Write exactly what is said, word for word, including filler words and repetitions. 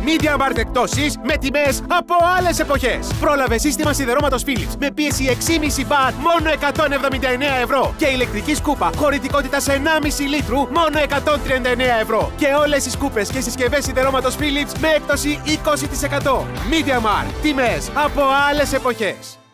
MediaMarkt εκπτώσεις με τιμές από άλλες εποχές. Πρόλαβε σύστημα σιδερώματος Philips με πίεση έξι κόμμα πέντε μπαρ μόνο εκατόν εβδομήντα εννέα ευρώ. Και ηλεκτρική σκούπα χωρητικότητας ενάμιση λίτρου μόνο εκατόν τριάντα εννέα ευρώ. Και όλες οι σκούπες και συσκευές σιδερώματος Philips με έκπτωση είκοσι τοις εκατό. MediaMarkt. Τιμές από άλλες εποχές.